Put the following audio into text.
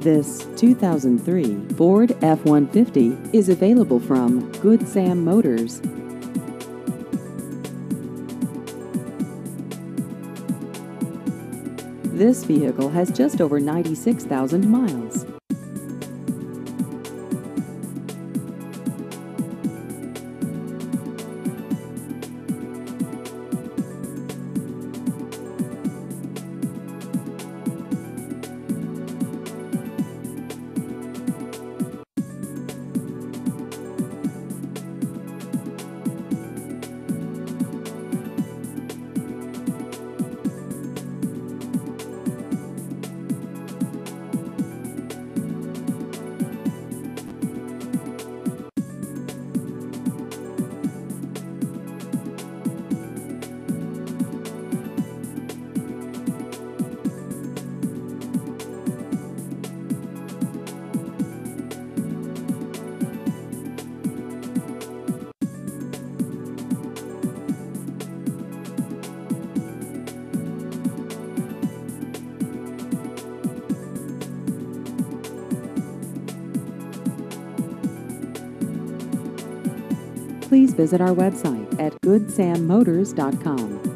This 2003 Ford F-150 is available from Good Sam Motors. This vehicle has just over 96,000 miles. Please visit our website at goodsammotors.com.